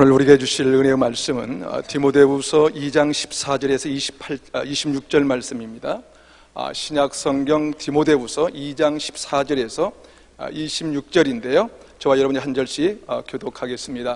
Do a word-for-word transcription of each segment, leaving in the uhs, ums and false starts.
오늘 우리에게 주실 은혜의 말씀은 디모데후서 이 장 십사 절에서 이십팔, 이십육 절 말씀입니다. 신약 성경 디모데후서 이 장 십사 절에서 이십육 절인데요, 저와 여러분이 한 절씩 교독하겠습니다.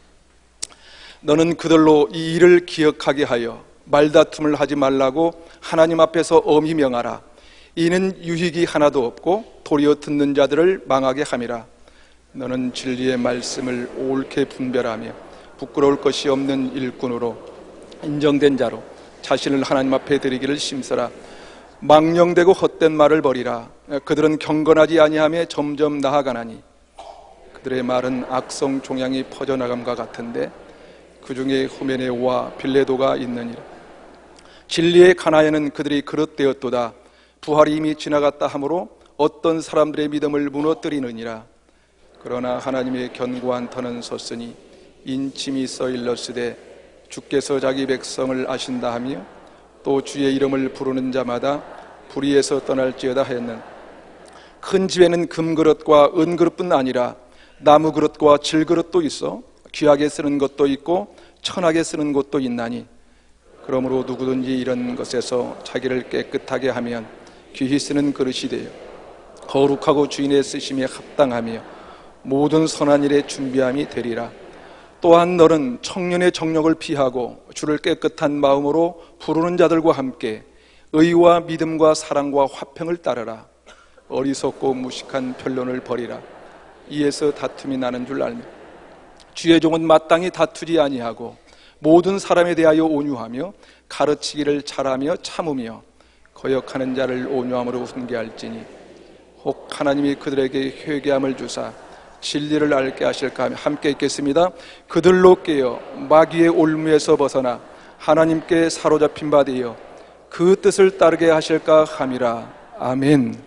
너는 그들로 이 일을 기억하게 하여 말다툼을 하지 말라고 하나님 앞에서 엄히 명하라. 이는 유익이 하나도 없고 도리어 듣는 자들을 망하게 함이라. 너는 진리의 말씀을 옳게 분별하며 부끄러울 것이 없는 일꾼으로 인정된 자로 자신을 하나님 앞에 드리기를 심서라. 망령되고 헛된 말을 버리라. 그들은 경건하지 아니하며 점점 나아가나니 그들의 말은 악성 종양이 퍼져나감과 같은데 그 중에 후메네오와 빌레도가 있느니라. 진리의 가나에는 그들이 그릇되었도다. 부활이 이미 지나갔다 하므로 어떤 사람들의 믿음을 무너뜨리느니라. 그러나 하나님의 견고한 터는 섰으니 인침이 써 일렀으되 주께서 자기 백성을 아신다 하며 또 주의 이름을 부르는 자마다 불의에서 떠날지어다 하였는 큰 집에는 금그릇과 은그릇뿐 아니라 나무그릇과 질그릇도 있어 귀하게 쓰는 것도 있고 천하게 쓰는 것도 있나니 그러므로 누구든지 이런 것에서 자기를 깨끗하게 하면 귀히 쓰는 그릇이 되어 거룩하고 주인의 쓰심에 합당하며 모든 선한 일에 준비함이 되리라. 또한 너는 청년의 정력을 피하고 주를 깨끗한 마음으로 부르는 자들과 함께 의와 믿음과 사랑과 화평을 따르라. 어리석고 무식한 변론을 버리라. 이에서 다툼이 나는 줄 알며 주의 종은 마땅히 다투지 아니하고 모든 사람에 대하여 온유하며 가르치기를 잘하며 참으며 거역하는 자를 온유함으로 훈계할지니 혹 하나님이 그들에게 회개함을 주사 진리를 알게 하실까 하며 함께 읽겠습니다. 그들로 깨어 마귀의 올무에서 벗어나 하나님께 사로잡힌 바 되어 그 뜻을 따르게 하실까 함이라. 아멘.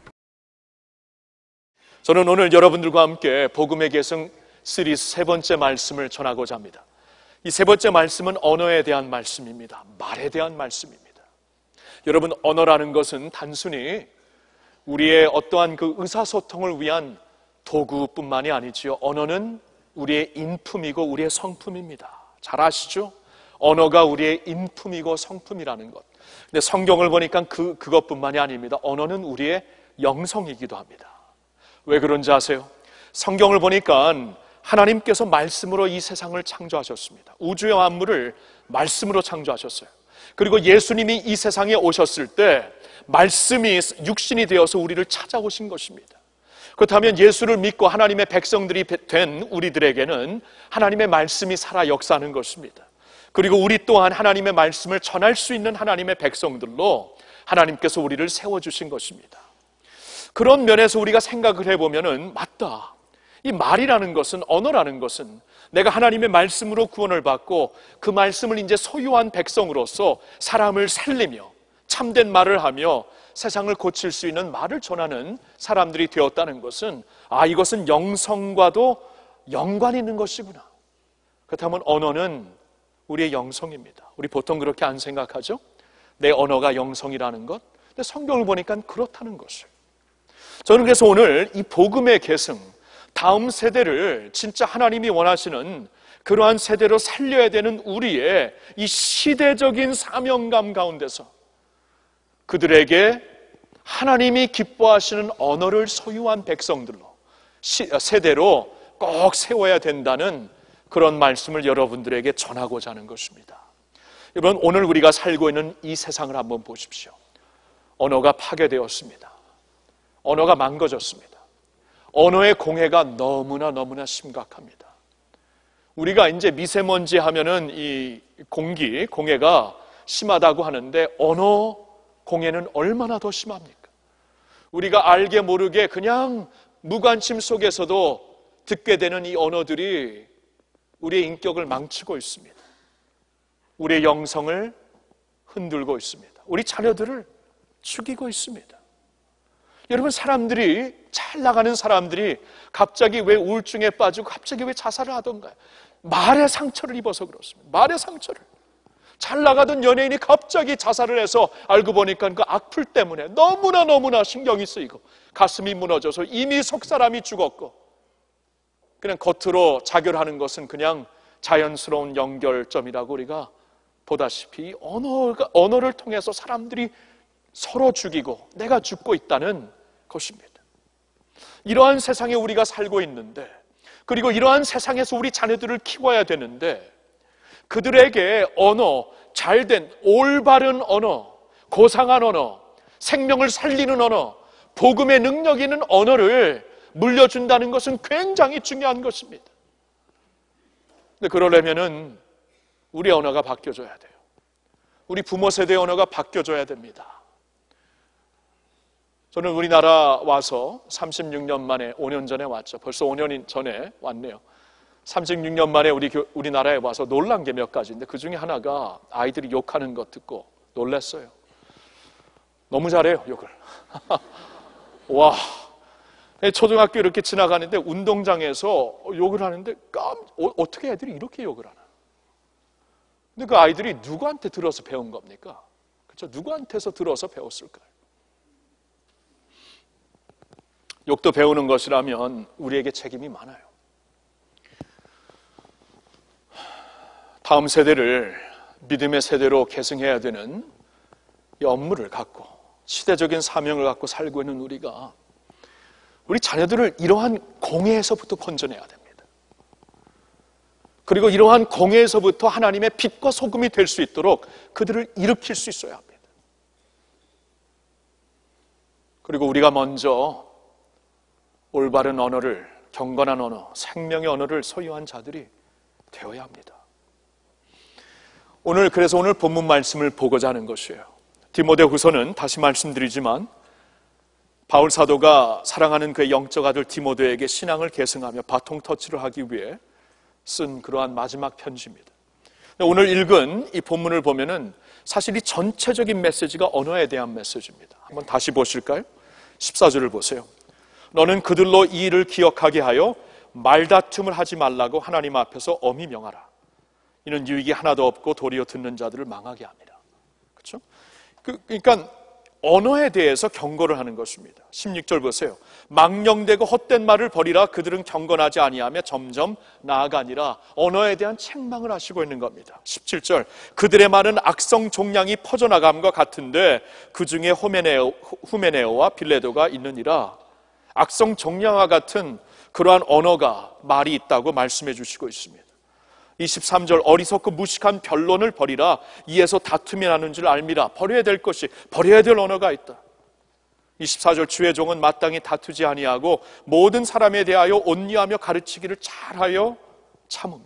저는 오늘 여러분들과 함께 복음의 계승 시리즈 세 번째 말씀을 전하고자 합니다. 이 세 번째 말씀은 언어에 대한 말씀입니다. 말에 대한 말씀입니다. 여러분, 언어라는 것은 단순히 우리의 어떠한 그 의사소통을 위한 도구뿐만이 아니지요. 언어는 우리의 인품이고 우리의 성품입니다. 잘 아시죠? 언어가 우리의 인품이고 성품이라는 것. 근데 성경을 보니까 그, 그것뿐만이 아닙니다. 언어는 우리의 영성이기도 합니다. 왜 그런지 아세요? 성경을 보니까 하나님께서 말씀으로 이 세상을 창조하셨습니다. 우주의 만물을 말씀으로 창조하셨어요. 그리고 예수님이 이 세상에 오셨을 때 말씀이 육신이 되어서 우리를 찾아오신 것입니다. 그렇다면 예수를 믿고 하나님의 백성들이 된 우리들에게는 하나님의 말씀이 살아 역사하는 것입니다. 그리고 우리 또한 하나님의 말씀을 전할 수 있는 하나님의 백성들로 하나님께서 우리를 세워주신 것입니다. 그런 면에서 우리가 생각을 해보면은 맞다. 이 말이라는 것은, 언어라는 것은 내가 하나님의 말씀으로 구원을 받고 그 말씀을 이제 소유한 백성으로서 사람을 살리며 참된 말을 하며 세상을 고칠 수 있는 말을 전하는 사람들이 되었다는 것은, 아, 이것은 영성과도 연관이 있는 것이구나. 그렇다면 언어는 우리의 영성입니다. 우리 보통 그렇게 안 생각하죠? 내 언어가 영성이라는 것. 근데 성경을 보니까 그렇다는 것을. 저는 그래서 오늘 이 복음의 계승, 다음 세대를 진짜 하나님이 원하시는 그러한 세대로 살려야 되는 우리의 이 시대적인 사명감 가운데서 그들에게 하나님이 기뻐하시는 언어를 소유한 백성들로, 세대로 꼭 세워야 된다는 그런 말씀을 여러분들에게 전하고자 하는 것입니다. 여러분, 오늘 우리가 살고 있는 이 세상을 한번 보십시오. 언어가 파괴되었습니다. 언어가 망가졌습니다. 언어의 공해가 너무나 너무나 심각합니다. 우리가 이제 미세먼지 하면은 이 공기 공해가 심하다고 하는데 언어 공해는 얼마나 더 심합니까? 우리가 알게 모르게 그냥 무관심 속에서도 듣게 되는 이 언어들이 우리의 인격을 망치고 있습니다. 우리의 영성을 흔들고 있습니다. 우리 자녀들을 죽이고 있습니다. 여러분, 사람들이, 잘 나가는 사람들이 갑자기 왜 우울증에 빠지고 갑자기 왜 자살을 하던가요? 말의 상처를 입어서 그렇습니다. 말의 상처를. 잘 나가던 연예인이 갑자기 자살을 해서 알고 보니까 그 악플 때문에 너무나 너무나 신경이 쓰이고 가슴이 무너져서 이미 속 사람이 죽었고 그냥 겉으로 자결하는 것은 그냥 자연스러운 연결점이라고 우리가 보다시피 언어가, 언어를 통해서 사람들이 서로 죽이고 내가 죽고 있다는 것입니다. 이러한 세상에 우리가 살고 있는데, 그리고 이러한 세상에서 우리 자녀들을 키워야 되는데, 그들에게 언어, 잘된 올바른 언어, 고상한 언어, 생명을 살리는 언어, 복음의 능력 있는 언어를 물려준다는 것은 굉장히 중요한 것입니다. 근데 그러려면은 우리 언어가 바뀌어져야 돼요. 우리 부모 세대의 언어가 바뀌어져야 됩니다. 저는 우리나라 와서 삼십육 년 만에, 오 년 전에 왔죠. 벌써 오 년 전에 왔네요. 삼십육 년 만에 우리, 우리나라에 와서 놀란 게 몇 가지인데, 그 중에 하나가 아이들이 욕하는 것 듣고 놀랐어요. 너무 잘해요, 욕을. 와, 초등학교 이렇게 지나가는데 운동장에서 욕을 하는데 깜, 어, 어떻게 애들이 이렇게 욕을 하나? 근데 그 아이들이 누구한테 들어서 배운 겁니까? 그렇죠? 누구한테서 들어서 배웠을까요? 욕도 배우는 것이라면 우리에게 책임이 많아요. 다음 세대를 믿음의 세대로 계승해야 되는 이 업무를 갖고, 시대적인 사명을 갖고 살고 있는 우리가 우리 자녀들을 이러한 공해에서부터 건져내야 됩니다. 그리고 이러한 공해에서부터 하나님의 빛과 소금이 될 수 있도록 그들을 일으킬 수 있어야 합니다. 그리고 우리가 먼저 올바른 언어를, 경건한 언어, 생명의 언어를 소유한 자들이 되어야 합니다. 오늘, 그래서 오늘 본문 말씀을 보고자 하는 것이에요. 디모데후서는 다시 말씀드리지만 바울 사도가 사랑하는 그의 영적 아들 디모데에게 신앙을 계승하며 바통 터치를 하기 위해 쓴 그러한 마지막 편지입니다. 오늘 읽은 이 본문을 보면은 사실 이 전체적인 메시지가 언어에 대한 메시지입니다. 한번 다시 보실까요? 십사 절을 보세요. 너는 그들로 이 일을 기억하게 하여 말다툼을 하지 말라고 하나님 앞에서 엄히 명하라. 이는 유익이 하나도 없고 도리어 듣는 자들을 망하게 합니다. 그렇죠? 그, 그러니까 언어에 대해서 경고를 하는 것입니다. 십육 절 보세요. 망령되고 헛된 말을 버리라. 그들은 경건하지 아니하며 점점 나아가니라. 언어에 대한 책망을 하시고 있는 겁니다. 십칠 절. 그들의 말은 악성 종량이 퍼져나감과 같은데 그 중에 후메네오, 후메네오와 빌레도가 있느니라. 악성 종량과 같은 그러한 언어가, 말이 있다고 말씀해 주시고 있습니다. 이십삼 절. 어리석고 무식한 변론을 버리라. 이에서 다툼이 나는 줄 알미라. 버려야 될 것이, 버려야 될 언어가 있다. 이십사 절. 주의 종은 마땅히 다투지 아니하고 모든 사람에 대하여 온유하며 가르치기를 잘하여 참으며.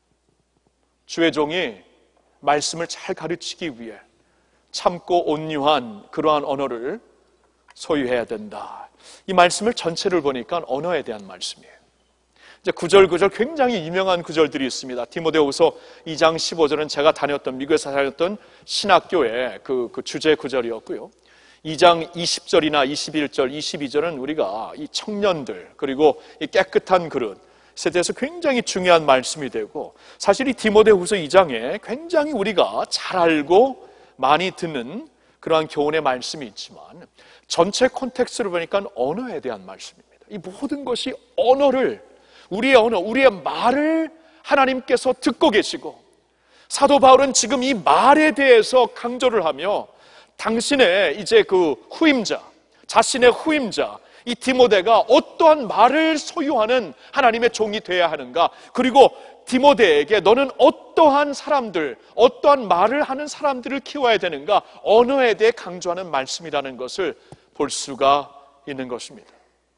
주의 종이 말씀을 잘 가르치기 위해 참고 온유한 그러한 언어를 소유해야 된다. 이 말씀을 전체를 보니까 언어에 대한 말씀이에요. 이제 구절 구절 굉장히 유명한 구절들이 있습니다. 디모데후서 이 장 십오 절은 제가 다녔던, 미국에서 다녔던 신학교의 그, 그 주제 구절이었고요. 이 장 이십 절이나 이십일 절, 이십이 절은 우리가 이 청년들, 그리고 이 깨끗한 그릇에 대해서 굉장히 중요한 말씀이 되고, 사실 이 디모데후서 이 장에 굉장히 우리가 잘 알고 많이 듣는 그러한 교훈의 말씀이 있지만 전체 콘텍스트를 보니까 언어에 대한 말씀입니다. 이 모든 것이 언어를, 우리의 언어, 우리의 말을 하나님께서 듣고 계시고, 사도 바울은 지금 이 말에 대해서 강조를 하며 당신의 이제 그 후임자, 자신의 후임자 이 디모데가 어떠한 말을 소유하는 하나님의 종이 되어야 하는가, 그리고 디모데에게 너는 어떠한 사람들, 어떠한 말을 하는 사람들을 키워야 되는가, 언어에 대해 강조하는 말씀이라는 것을 볼 수가 있는 것입니다.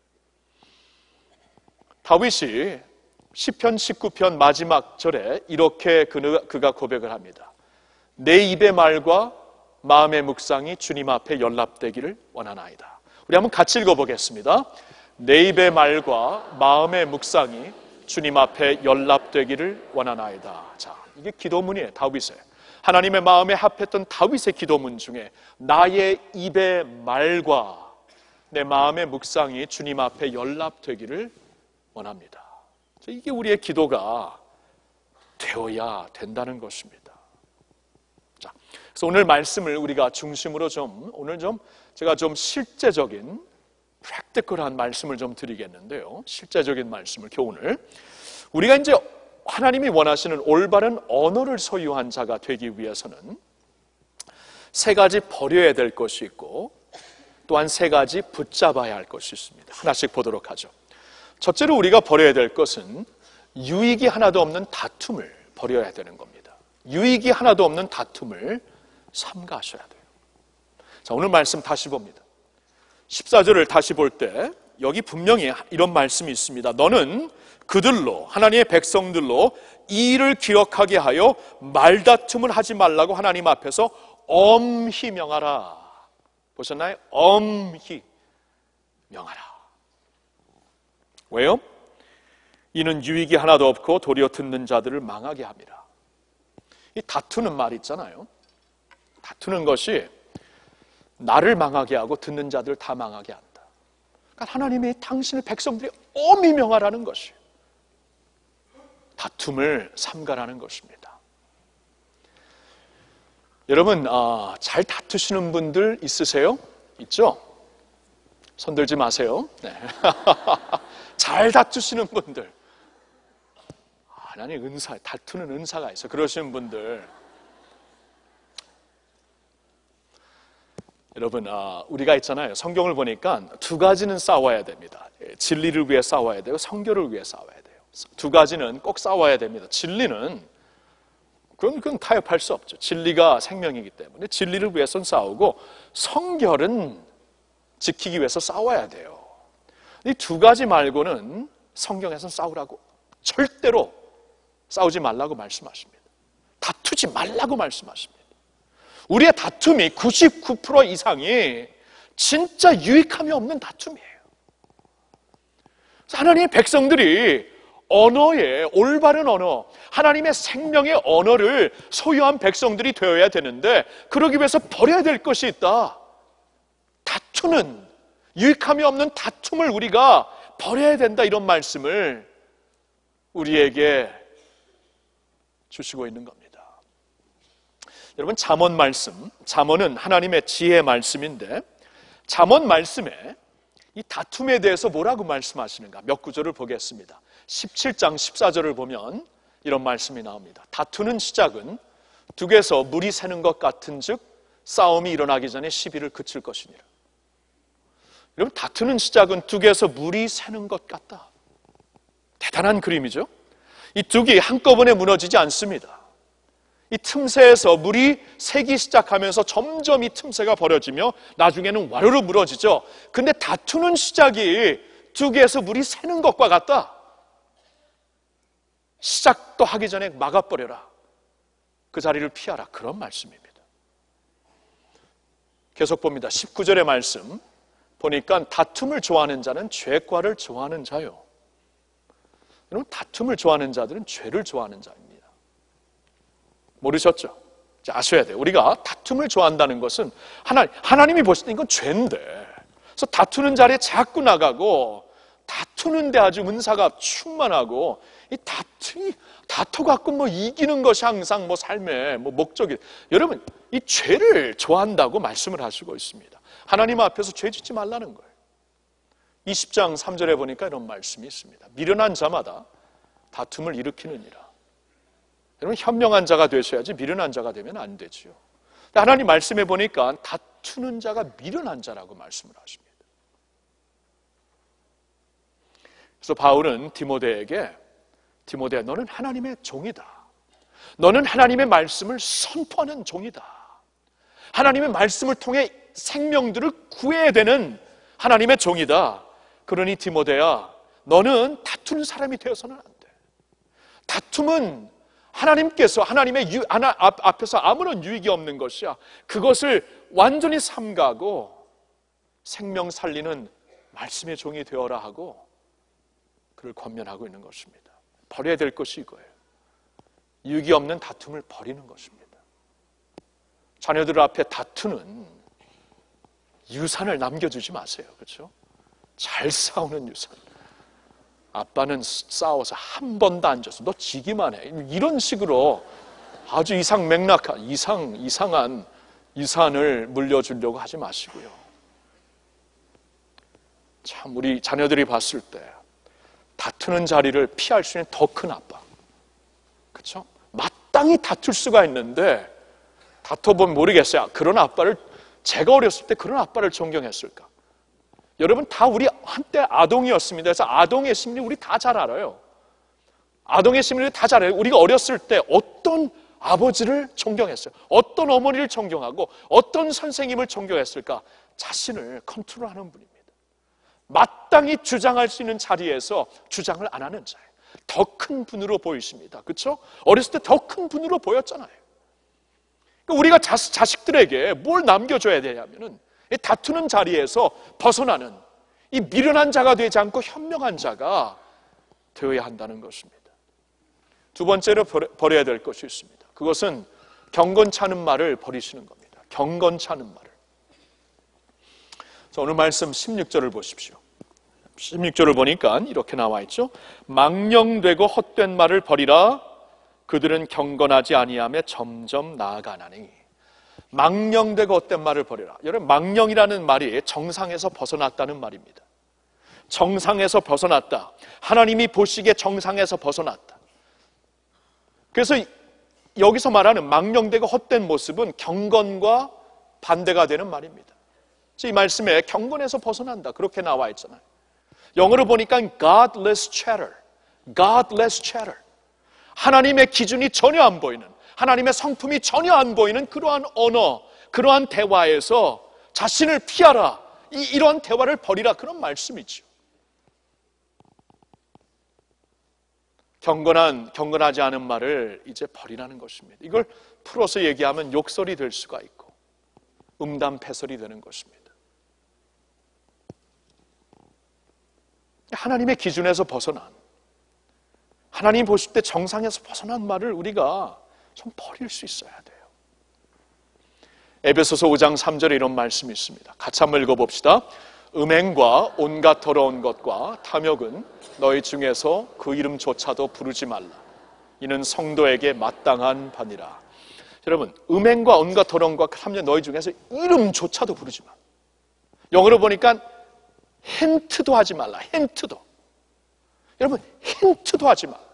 다윗이 시편 십구 편 마지막 절에 이렇게 그가 고백을 합니다. 내 입의 말과 마음의 묵상이 주님 앞에 연락되기를 원하나이다. 우리 한번 같이 읽어보겠습니다. 내 입의 말과 마음의 묵상이 주님 앞에 연락되기를 원하나이다. 자, 이게 기도문이에요. 다윗의, 하나님의 마음에 합했던 다윗의 기도문 중에 나의 입의 말과 내 마음의 묵상이 주님 앞에 연락되기를 원합니다. 이게 우리의 기도가 되어야 된다는 것입니다. 자, 그래서 오늘 말씀을 우리가 중심으로 좀, 오늘 좀 제가 좀 실제적인 프랙티컬한 말씀을 좀 드리겠는데요. 실제적인 말씀을, 교훈을 우리가 이제 하나님이 원하시는 올바른 언어를 소유한 자가 되기 위해서는 세 가지 버려야 될 것이 있고 또한 세 가지 붙잡아야 할 것이 있습니다. 하나씩 보도록 하죠. 첫째로 우리가 버려야 될 것은 유익이 하나도 없는 다툼을 버려야 되는 겁니다. 유익이 하나도 없는 다툼을 삼가하셔야 돼요. 자, 오늘 말씀 다시 봅니다. 십사 절을 다시 볼 때 여기 분명히 이런 말씀이 있습니다. 너는 그들로, 하나님의 백성들로 이 일을 기억하게 하여 말다툼을 하지 말라고 하나님 앞에서 엄히 명하라. 보셨나요? 엄히 명하라. 왜요? 이는 유익이 하나도 없고 도리어 듣는 자들을 망하게 합니다. 이 다투는 말 있잖아요. 다투는 것이 나를 망하게 하고 듣는 자들 다 망하게 한다. 그러니까 하나님이 당신의 백성들이 엄히 명하라는 것이 다툼을 삼가라는 것입니다. 여러분, 아, 잘 다투시는 분들 있으세요? 있죠? 손 들지 마세요. 네. 잘 다투시는 분들, 하나님 은사, 다투는 은사가 있어. 그러시는 분들, 여러분, 아, 우리가 있잖아요. 성경을 보니까 두 가지는 싸워야 됩니다. 진리를 위해 싸워야 되고 성결을 위해 싸워야 돼요. 두 가지는 꼭 싸워야 됩니다. 진리는 그건, 그건 타협할 수 없죠. 진리가 생명이기 때문에 진리를 위해서는 싸우고 성결은 지키기 위해서 싸워야 돼요. 이 두 가지 말고는 성경에서는 싸우라고 절대로 싸우지 말라고 말씀하십니다. 다투지 말라고 말씀하십니다. 우리의 다툼이 구십구 퍼센트 이상이 진짜 유익함이 없는 다툼이에요. 하나님의 백성들이 언어의 올바른 언어, 하나님의 생명의 언어를 소유한 백성들이 되어야 되는데 그러기 위해서 버려야 될 것이 있다. 다투는, 유익함이 없는 다툼을 우리가 버려야 된다, 이런 말씀을 우리에게 주시고 있는 겁니다. 여러분, 잠언 말씀, 잠언은 하나님의 지혜 말씀인데 잠언 말씀에 이 다툼에 대해서 뭐라고 말씀하시는가 몇 구절을 보겠습니다. 십칠 장 십사 절을 보면 이런 말씀이 나옵니다. 다투는 시작은 둑에서 물이 새는 것 같은 즉 싸움이 일어나기 전에 시비를 그칠 것이니라. 여러분, 다투는 시작은 둑에서 물이 새는 것 같다. 대단한 그림이죠. 이 둑이 한꺼번에 무너지지 않습니다. 이 틈새에서 물이 새기 시작하면서 점점 이 틈새가 벌어지며 나중에는 와르르 무너지죠. 근데 다투는 시작이 둑에서 물이 새는 것과 같다. 시작도 하기 전에 막아버려라. 그 자리를 피하라. 그런 말씀입니다. 계속 봅니다. 십구 절의 말씀 보니까 다툼을 좋아하는 자는 죄과를 좋아하는 자요. 여러분, 다툼을 좋아하는 자들은 죄를 좋아하는 자입니다. 모르셨죠? 아셔야 돼요. 우리가 다툼을 좋아한다는 것은 하나님, 하나님이 보실 때 이건 죄인데, 그래서 다투는 자리에 자꾸 나가고 다투는데 아주 은사가 충만하고 이 다투, 다투 갖고 뭐 이기는 것이 항상 뭐 삶의 뭐 목적이. 여러분, 이 죄를 좋아한다고 말씀을 하시고 있습니다. 하나님 앞에서 죄 짓지 말라는 거예요. 이십 장 삼 절에 보니까 이런 말씀이 있습니다. 미련한 자마다 다툼을 일으키느니라. 여러분, 현명한 자가 되셔야지 미련한 자가 되면 안 되지요. 하나님 말씀해 보니까 다투는 자가 미련한 자라고 말씀을 하십니다. 그래서 바울은 디모데에게, 디모데야, 너는 하나님의 종이다. 너는 하나님의 말씀을 선포하는 종이다. 하나님의 말씀을 통해 생명들을 구해야 되는 하나님의 종이다. 그러니 디모데야, 너는 다투는 사람이 되어서는 안 돼. 다툼은 하나님께서 하나님의 유, 하나, 앞, 앞에서 아무런 유익이 없는 것이야. 그것을 완전히 삼가고 생명 살리는 말씀의 종이 되어라 하고 그를 권면하고 있는 것입니다. 버려야 될 것이 이거예요. 유익이 없는 다툼을 버리는 것입니다. 자녀들 앞에 다투는 유산을 남겨주지 마세요. 그렇죠? 잘 싸우는 유산. 아빠는 싸워서 한 번도 안 졌어. 너 지기만 해. 이런 식으로 아주 이상 맥락한, 이상, 이상한 유산을 물려주려고 하지 마시고요. 참, 우리 자녀들이 봤을 때 다투는 자리를 피할 수 있는 더 큰 아빠, 그렇죠? 마땅히 다툴 수가 있는데 다퉈보면 모르겠어요. 그런 아빠를, 제가 어렸을 때 그런 아빠를 존경했을까? 여러분, 다 우리 한때 아동이었습니다. 그래서 아동의 심리 우리 다 잘 알아요. 아동의 심리를 다 잘 알아요. 우리가 어렸을 때 어떤 아버지를 존경했어요? 어떤 어머니를 존경하고 어떤 선생님을 존경했을까? 자신을 컨트롤하는 분입니다. 마땅히 주장할 수 있는 자리에서 주장을 안 하는 자예요. 더 큰 분으로 보이십니다. 그렇죠? 어렸을 때 더 큰 분으로 보였잖아요. 그러니까 우리가 자식, 자식들에게 뭘 남겨줘야 되냐면은 다투는 자리에서 벗어나는 이 미련한 자가 되지 않고 현명한 자가 되어야 한다는 것입니다. 두 번째로 버려야 될 것이 있습니다. 그것은 경건찮은 말을 버리시는 겁니다. 경건찮은 말을. 자, 오늘 말씀 십육 절을 보십시오. 십육 절을 보니까 이렇게 나와 있죠. 망령되고 헛된 말을 버리라. 그들은 경건하지 아니하며 점점 나아가나니. 망령되고 헛된 말을 버리라. 여러분, 망령이라는 말이 정상에서 벗어났다는 말입니다. 정상에서 벗어났다. 하나님이 보시기에 정상에서 벗어났다. 그래서 여기서 말하는 망령되고 헛된 모습은 경건과 반대가 되는 말입니다. 이 말씀에 경건에서 벗어난다 그렇게 나와 있잖아요. 영어로 보니까 godless chatter, godless chatter. 하나님의 기준이 전혀 안 보이는, 하나님의 성품이 전혀 안 보이는 그러한 언어, 그러한 대화에서 자신을 피하라, 이, 이러한 대화를 버리라, 그런 말씀이죠. 경건한, 경건하지 않은 말을 이제 버리라는 것입니다. 이걸 풀어서 얘기하면 욕설이 될 수가 있고 음담패설이 되는 것입니다. 하나님의 기준에서 벗어난, 하나님 보실 때 정상에서 벗어난 말을 우리가 좀 버릴 수 있어야 돼요. 에베소서 오 장 삼 절에 이런 말씀이 있습니다. 같이 한번 읽어봅시다. 음행과 온갖 더러운 것과 탐욕은 너희 중에서 그 이름조차도 부르지 말라. 이는 성도에게 마땅한 바니라. 여러분, 음행과 온갖 더러운 것과 탐욕 너희 중에서 이름조차도 부르지 마. 영어로 보니까 힌트도 하지 말라. 힌트도. 여러분, 힌트도 하지 말라.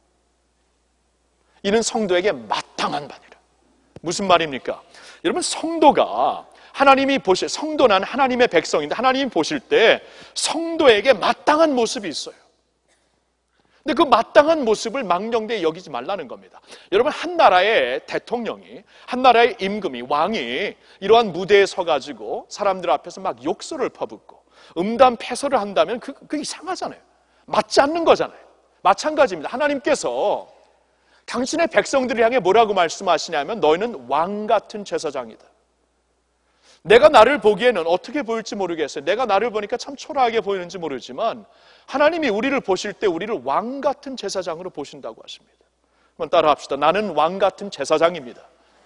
이는 성도에게 마땅한 바니라. 무슨 말입니까? 여러분, 성도가 하나님이 보실, 성도는 하나님의 백성인데 하나님이 보실 때 성도에게 마땅한 모습이 있어요. 근데 그 마땅한 모습을 망령되이 여기지 말라는 겁니다. 여러분, 한 나라의 대통령이, 한 나라의 임금이, 왕이 이러한 무대에 서가지고 사람들 앞에서 막 욕설을 퍼붓고 음담 패설을 한다면 그, 그 이상하잖아요. 맞지 않는 거잖아요. 마찬가지입니다. 하나님께서 당신의 백성들을 향해 뭐라고 말씀하시냐면 너희는 왕 같은 제사장이다. 내가 나를 보기에는 어떻게 보일지 모르겠어요. 내가 나를 보니까 참 초라하게 보이는지 모르지만 하나님이 우리를 보실 때 우리를 왕 같은 제사장으로 보신다고 하십니다. 한번 따라 합시다. 나는 왕 같은 제사장입니다.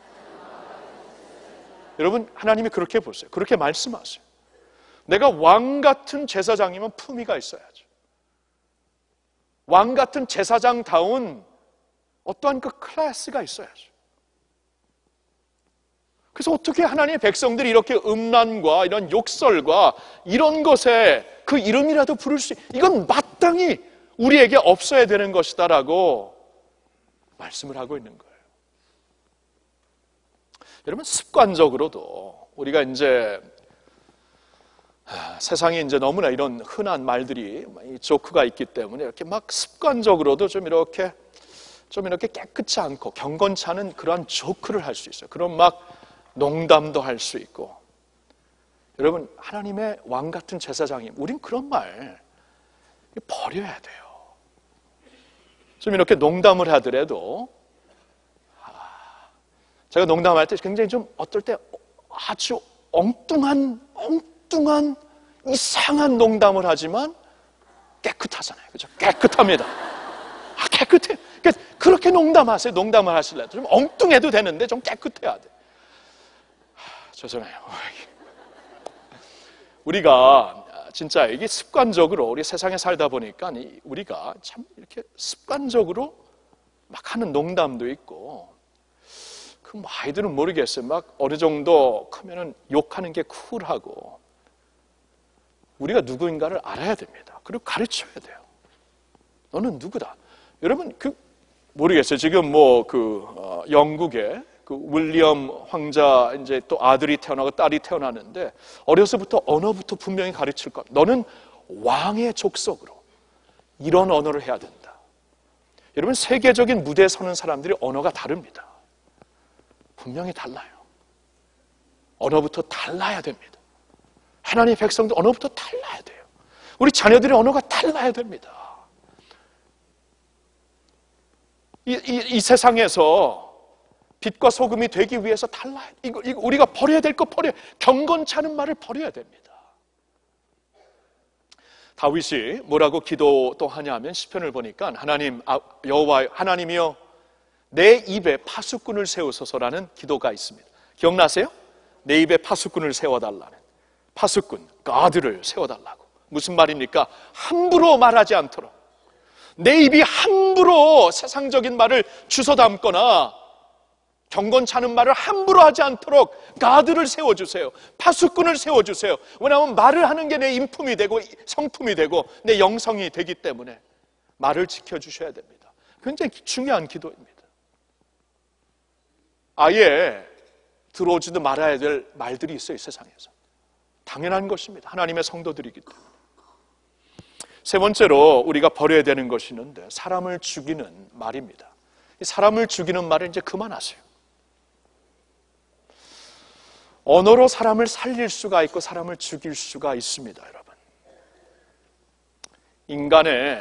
여러분, 하나님이 그렇게 보세요. 그렇게 말씀하세요. 내가 왕 같은 제사장이면 품위가 있어야죠. 왕 같은 제사장다운 어떠한 그 클래스가 있어야죠. 그래서 어떻게 하나님의 백성들이 이렇게 음란과 이런 욕설과 이런 것에 그 이름이라도 부를 수, 이건 마땅히 우리에게 없어야 되는 것이다라고 말씀을 하고 있는 거예요. 여러분, 습관적으로도 우리가 이제 세상에 이제 너무나 이런 흔한 말들이 조크가 있기 때문에 이렇게 막 습관적으로도 좀 이렇게 좀 이렇게 깨끗지 않고 경건치 않은 그러한 조크를 할 수 있어요. 그런 막 농담도 할 수 있고. 여러분, 하나님의 왕 같은 제사장님, 우린 그런 말 버려야 돼요. 좀 이렇게 농담을 하더라도 제가 농담할 때 굉장히 좀 어떨 때 아주 엉뚱한 엉뚱한 이상한 농담을 하지만 깨끗하잖아요. 그죠? 깨끗합니다. 아, 깨끗해. 그러니까 그렇게 농담하세요. 농담을 하실래도 좀 엉뚱해도 되는데 좀 깨끗해야 돼. 하, 죄송해요. 우리가 진짜 이게 습관적으로 우리 세상에 살다 보니까 우리가 참 이렇게 습관적으로 막 하는 농담도 있고, 그 뭐 아이들은 모르겠어요. 막 어느 정도 크면은 욕하는 게 쿨하고. 우리가 누구인가를 알아야 됩니다. 그리고 가르쳐야 돼요. 너는 누구다. 여러분, 그 모르겠어요. 지금 뭐 그 어, 영국에 그 윌리엄 황자 이제 또 아들이 태어나고 딸이 태어나는데 어려서부터 언어부터 분명히 가르칠 것. 너는 왕의 족속으로 이런 언어를 해야 된다. 여러분, 세계적인 무대에 서는 사람들이 언어가 다릅니다. 분명히 달라요. 언어부터 달라야 됩니다. 하나님의 백성들 언어부터 달라야 돼요. 우리 자녀들의 언어가 달라야 됩니다. 이, 이, 이 세상에서 빛과 소금이 되기 위해서 달라야 돼. 이거, 이거 우리가 버려야 될 거 버려야, 경건치 않은 말을 버려야 됩니다. 다윗이 뭐라고 기도 또 하냐면 시편을 보니까 하나님, 아, 여호와 하나님이여 내 입에 파수꾼을 세우소서라는 기도가 있습니다. 기억나세요? 내 입에 파수꾼을 세워달라는, 파수꾼, 가드를 세워달라고. 무슨 말입니까? 함부로 말하지 않도록, 내 입이 함부로 세상적인 말을 주워 담거나 경건치 않은 말을 함부로 하지 않도록 가드를 세워주세요. 파수꾼을 세워주세요. 왜냐하면 말을 하는 게 내 인품이 되고 성품이 되고 내 영성이 되기 때문에 말을 지켜주셔야 됩니다. 굉장히 중요한 기도입니다. 아예 들어오지도 말아야 될 말들이 있어요, 이 세상에서. 당연한 것입니다. 하나님의 성도들이기 때문에. 세 번째로 우리가 버려야 되는 것이 있는데, 사람을 죽이는 말입니다. 사람을 죽이는 말을 이제 그만하세요. 언어로 사람을 살릴 수가 있고 사람을 죽일 수가 있습니다, 여러분. 인간의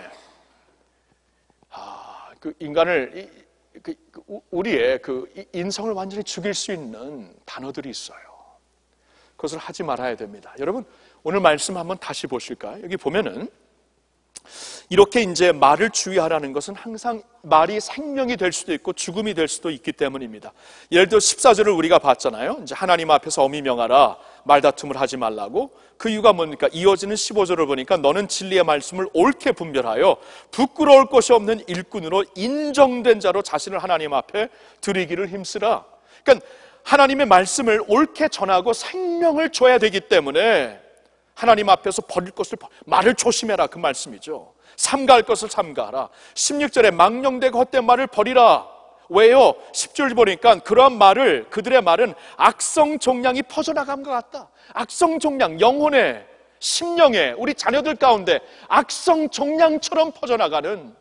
아, 그 인간을 그, 그, 우리의 그 인성을 완전히 죽일 수 있는 단어들이 있어요. 그것을 하지 말아야 됩니다. 여러분, 오늘 말씀 한번 다시 보실까요? 여기 보면은 이렇게 이제 말을 주의하라는 것은 항상 말이 생명이 될 수도 있고 죽음이 될 수도 있기 때문입니다. 예를 들어 십사 절을 우리가 봤잖아요. 이제 하나님 앞에서 엄히 명하라, 말다툼을 하지 말라고. 그 이유가 뭡니까? 이어지는 십오 절을 보니까 너는 진리의 말씀을 옳게 분별하여 부끄러울 것이 없는 일꾼으로 인정된 자로 자신을 하나님 앞에 드리기를 힘쓰라. 그러니까 하나님의 말씀을 옳게 전하고 생명을 줘야 되기 때문에 하나님 앞에서 버릴 것을, 말을 조심해라, 그 말씀이죠. 삼가할 것을 삼가하라. 십육 절에 망령되고 헛된 말을 버리라. 왜요? 십 절 보니까 그러한 말을, 그들의 말은 악성 종양이 퍼져나간 것 같다. 악성 종양, 영혼의, 심령의, 우리 자녀들 가운데 악성 종양처럼 퍼져나가는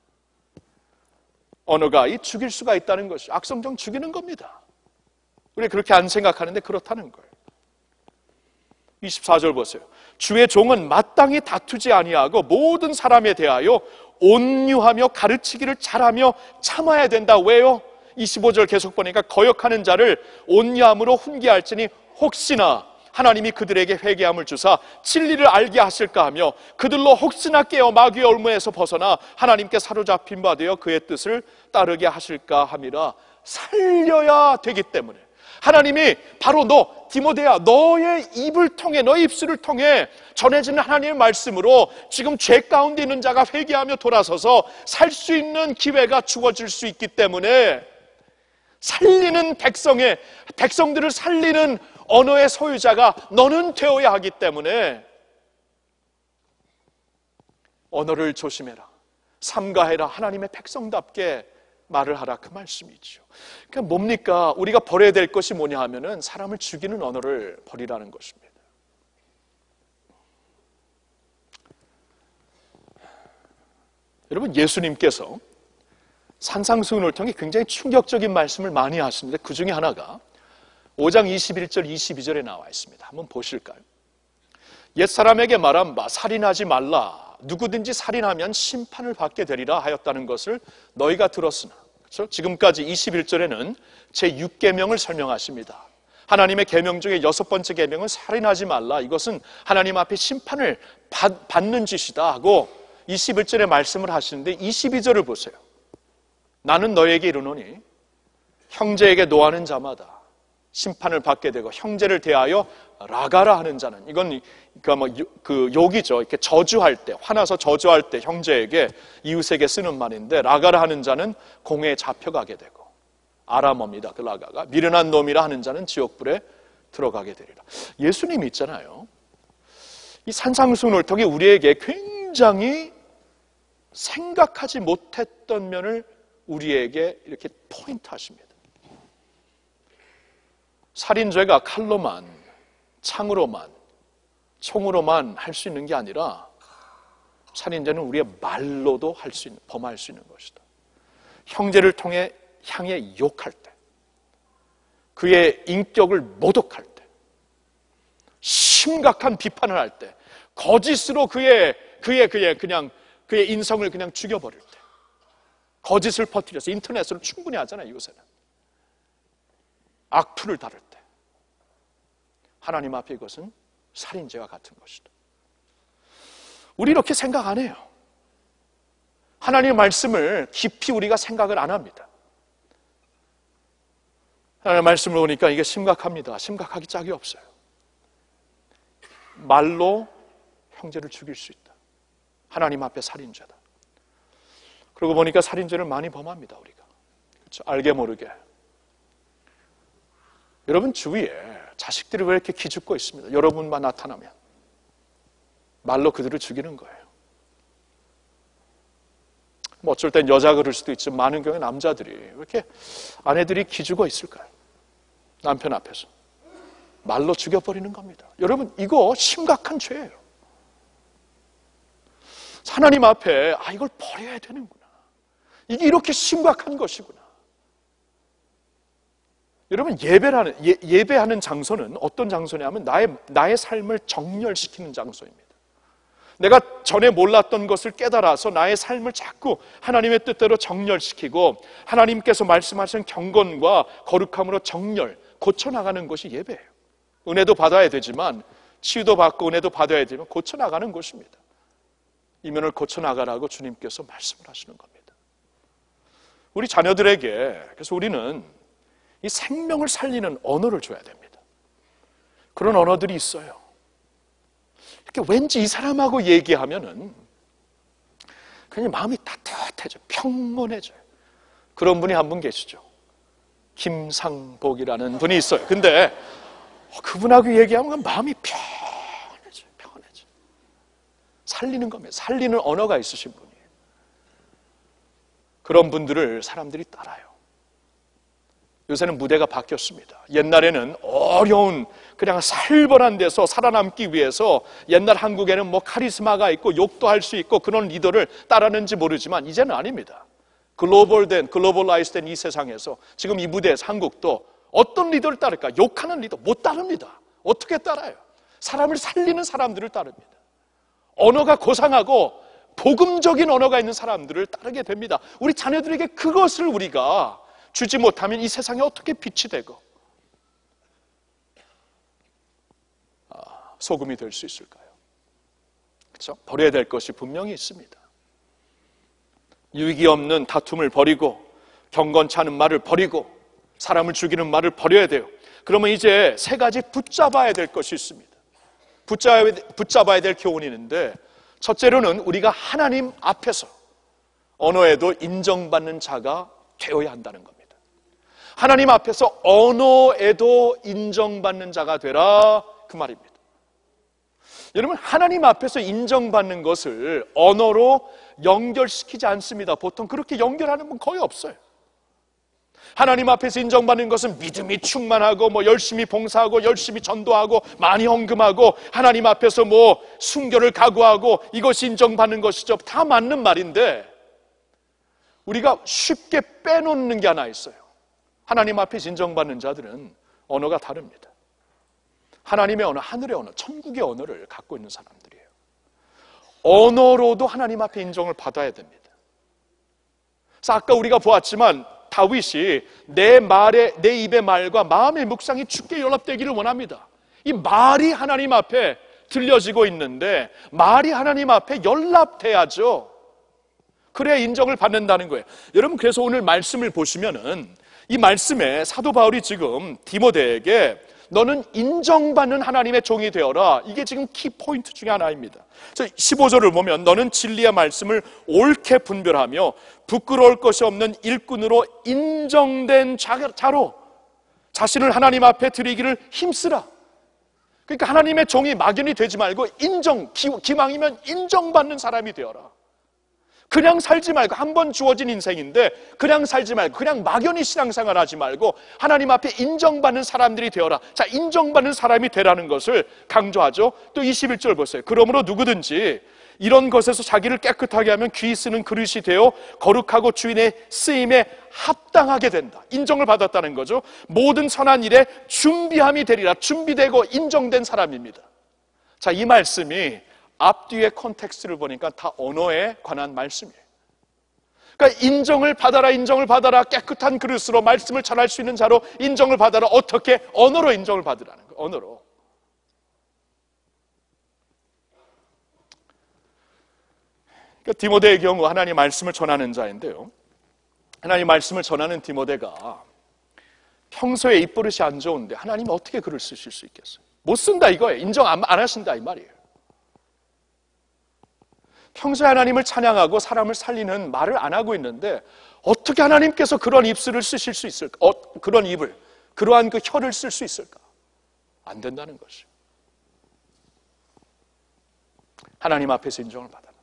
언어가 이 죽일 수가 있다는 것이, 악성종 죽이는 겁니다. 우리 그렇게 안 생각하는데 그렇다는 거예요. 이십사 절 보세요. 주의 종은 마땅히 다투지 아니하고 모든 사람에 대하여 온유하며 가르치기를 잘하며 참아야 된다. 왜요? 이십오 절 계속 보니까 거역하는 자를 온유함으로 훈계할지니 혹시나 하나님이 그들에게 회개함을 주사 진리를 알게 하실까 하며 그들로 혹시나 깨어 마귀의 올무에서 벗어나 하나님께 사로잡힌 바 되어 그의 뜻을 따르게 하실까 함이라. 살려야 되기 때문에 하나님이 바로 너 디모데야, 너의 입을 통해, 너의 입술을 통해 전해지는 하나님의 말씀으로 지금 죄 가운데 있는 자가 회개하며 돌아서서 살 수 있는 기회가 주어질 수 있기 때문에 살리는 백성의, 백성들을 살리는 언어의 소유자가 너는 되어야 하기 때문에 언어를 조심해라, 삼가해라, 하나님의 백성답게 말을 하라, 그 말씀이죠. 그러니까 뭡니까? 우리가 버려야 될 것이 뭐냐 하면은 사람을 죽이는 언어를 버리라는 것입니다. 여러분, 예수님께서 산상수훈을 통해 굉장히 충격적인 말씀을 많이 하십니다. 그 중에 하나가 오 장 이십일 절 이십이 절에 나와 있습니다. 한번 보실까요? 옛사람에게 말한 바 살인하지 말라, 누구든지 살인하면 심판을 받게 되리라 하였다는 것을 너희가 들었으나, 그렇죠? 지금까지 이십일 절에는 제육 계명을 설명하십니다. 하나님의 계명 중에 여섯 번째 계명은 살인하지 말라, 이것은 하나님 앞에 심판을 받, 받는 짓이다 하고 이십일 절에 말씀을 하시는데 이십이 절을 보세요. 나는 너에게 이르노니 형제에게 노하는 자마다 심판을 받게 되고 형제를 대하여 라가라 하는 자는, 이건 그 뭐 그 욕이죠. 이렇게 저주할 때, 화나서 저주할 때 형제에게, 이웃에게 쓰는 말인데, 라가라 하는 자는 공회에 잡혀가게 되고, 아람어입니다. 그 라가가 미련한 놈이라 하는 자는 지옥불에 들어가게 되리라. 예수님이 있잖아요. 이 산상수훈을 통해 우리에게 굉장히 생각하지 못했던 면을 우리에게 이렇게 포인트 하십니다. 살인죄가 칼로만, 창으로만, 총으로만 할 수 있는 게 아니라 살인죄는 우리의 말로도 할 수 있는, 범할 수 있는 것이다. 형제를 통해 향해 욕할 때, 그의 인격을 모독할 때, 심각한 비판을 할 때, 거짓으로 그의 그의 그의 그냥 그의 인성을 그냥 죽여버릴 때, 거짓을 퍼뜨려서 인터넷으로 충분히 하잖아요. 요새는 악플을 다룰 때, 하나님 앞에 이것은 살인죄와 같은 것이다. 우리 이렇게 생각 안 해요. 하나님의 말씀을 깊이 우리가 생각을 안 합니다. 하나님의 말씀을 보니까 이게 심각합니다. 심각하기 짝이 없어요. 말로 형제를 죽일 수 있다. 하나님 앞에 살인죄다. 그러고 보니까 살인죄를 많이 범합니다, 우리가. 그렇죠? 알게 모르게. 여러분 주위에 자식들이 왜 이렇게 기죽고 있습니다. 여러분만 나타나면 말로 그들을 죽이는 거예요. 뭐 어쩔 땐 여자가 그럴 수도 있지만 많은 경우에 남자들이 왜 이렇게 아내들이 기죽어 있을까요? 남편 앞에서 말로 죽여버리는 겁니다. 여러분 이거 심각한 죄예요. 하나님 앞에 아 이걸 버려야 되는구나. 이게 이렇게 심각한 것이구나. 여러분 예배라는 예, 예배하는 장소는 어떤 장소냐면 나의 나의 삶을 정렬시키는 장소입니다. 내가 전에 몰랐던 것을 깨달아서 나의 삶을 자꾸 하나님의 뜻대로 정렬시키고 하나님께서 말씀하신 경건과 거룩함으로 정렬, 고쳐나가는 것이 예배예요. 은혜도 받아야 되지만 치유도 받고 은혜도 받아야 되지만 고쳐나가는 것입니다. 이면을 고쳐나가라고 주님께서 말씀을 하시는 겁니다. 우리 자녀들에게 그래서 우리는 이 생명을 살리는 언어를 줘야 됩니다. 그런 언어들이 있어요. 이렇게 왠지 이 사람하고 얘기하면은 그냥 마음이 따뜻해져, 평온해져요. 그런 분이 한 분 계시죠. 김상복이라는 분이 있어요. 근데 그분하고 얘기하면 마음이 편해져요, 편해져. 살리는 겁니다. 살리는 언어가 있으신 분이에요. 그런 분들을 사람들이 따라요. 요새는 무대가 바뀌었습니다. 옛날에는 어려운 그냥 살벌한 데서 살아남기 위해서 옛날 한국에는 뭐 카리스마가 있고 욕도 할 수 있고 그런 리더를 따르는지 모르지만 이제는 아닙니다. 글로벌된 글로벌라이즈된 이 세상에서 지금 이 무대에서 한국도 어떤 리더를 따를까? 욕하는 리더 못 따릅니다. 어떻게 따라요? 사람을 살리는 사람들을 따릅니다. 언어가 고상하고 복음적인 언어가 있는 사람들을 따르게 됩니다. 우리 자녀들에게 그것을 우리가 주지 못하면 이 세상에 어떻게 빛이 되고 아, 소금이 될 수 있을까요? 그렇죠? 버려야 될 것이 분명히 있습니다. 유익이 없는 다툼을 버리고 경건치 않은 말을 버리고 사람을 죽이는 말을 버려야 돼요. 그러면 이제 세 가지 붙잡아야 될 것이 있습니다. 붙잡아야, 붙잡아야 될 교훈이 있는데 첫째로는 우리가 하나님 앞에서 언어에도 인정받는 자가 되어야 한다는 겁니다. 하나님 앞에서 언어에도 인정받는 자가 되라 그 말입니다. 여러분 하나님 앞에서 인정받는 것을 언어로 연결시키지 않습니다. 보통 그렇게 연결하는 분 거의 없어요. 하나님 앞에서 인정받는 것은 믿음이 충만하고 뭐 열심히 봉사하고 열심히 전도하고 많이 헌금하고 하나님 앞에서 뭐 순교를 각오하고 이것이 인정받는 것이죠. 다 맞는 말인데 우리가 쉽게 빼놓는 게 하나 있어요. 하나님 앞에서 인정받는 자들은 언어가 다릅니다. 하나님의 언어, 하늘의 언어, 천국의 언어를 갖고 있는 사람들이에요. 언어로도 하나님 앞에 인정을 받아야 됩니다. 그래서 아까 우리가 보았지만 다윗이 내 말에, 내 입의 말과 마음의 묵상이 주께 연합되기를 원합니다. 이 말이 하나님 앞에 들려지고 있는데 말이 하나님 앞에 연합돼야죠. 그래야 인정을 받는다는 거예요. 여러분 그래서 오늘 말씀을 보시면은 이 말씀에 사도 바울이 지금 디모데에게 너는 인정받는 하나님의 종이 되어라. 이게 지금 키포인트 중에 하나입니다. 십오 절을 보면 너는 진리의 말씀을 옳게 분별하며 부끄러울 것이 없는 일꾼으로 인정된 자로 자신을 하나님 앞에 드리기를 힘쓰라. 그러니까 하나님의 종이 막연히 되지 말고 인정, 기망이면 인정받는 사람이 되어라. 그냥 살지 말고, 한 번 주어진 인생인데 그냥 살지 말고, 그냥 막연히 신앙생활 하지 말고 하나님 앞에 인정받는 사람들이 되어라. 자, 인정받는 사람이 되라는 것을 강조하죠. 또 이십일 절 보세요. 그러므로 누구든지 이런 것에서 자기를 깨끗하게 하면 귀 쓰는 그릇이 되어 거룩하고 주인의 쓰임에 합당하게 된다. 인정을 받았다는 거죠. 모든 선한 일에 준비함이 되리라. 준비되고 인정된 사람입니다. 자, 이 말씀이 앞뒤의 콘텍스트를 보니까 다 언어에 관한 말씀이에요. 그러니까 인정을 받아라, 인정을 받아라, 깨끗한 그릇으로 말씀을 전할 수 있는 자로 인정을 받아라. 어떻게? 언어로 인정을 받으라는 거예요. 언어로. 그러니까 디모데의 경우 하나님 말씀을 전하는 자인데요, 하나님 말씀을 전하는 디모데가 평소에 입버릇이 안 좋은데 하나님이 어떻게 글을 쓰실 수 있겠어요? 못 쓴다 이거예요. 인정 안, 안 하신다 이 말이에요. 평소에 하나님을 찬양하고 사람을 살리는 말을 안 하고 있는데 어떻게 하나님께서 그런 입술을 쓰실 수 있을까? 어, 그런 입을, 그러한 그 혀를 쓸 수 있을까? 안 된다는 것이죠. 하나님 앞에서 인정을 받아라.